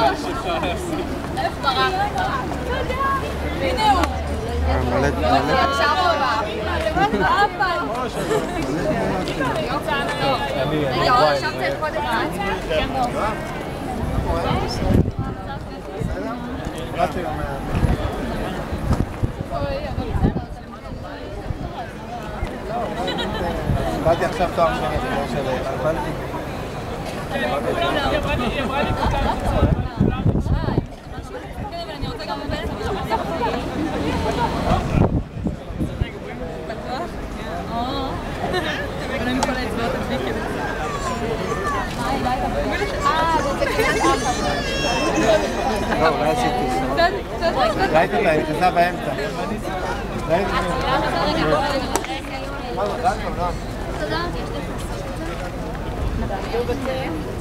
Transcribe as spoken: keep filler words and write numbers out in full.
אלף ברח. הנה הוא. מלא תמונה. עכשיו הוא בא. רגע, עוד ישבת את קודם הארץ? כן, בוא. באתי עכשיו תואר שני, זה לא שלי, התבלבלתי. היא אמרה לי כל כך קצת. כן, אבל אני רוצה גם לבלת. בטוח? או. אבל אני כל האצבעות עד בלי כדי. אה, זה קטן ככה. לא, אולי עשיתי. קצת, קצת. ראיתי אותה, היא נכנסה באמצע. ראיתי אותה. תודה.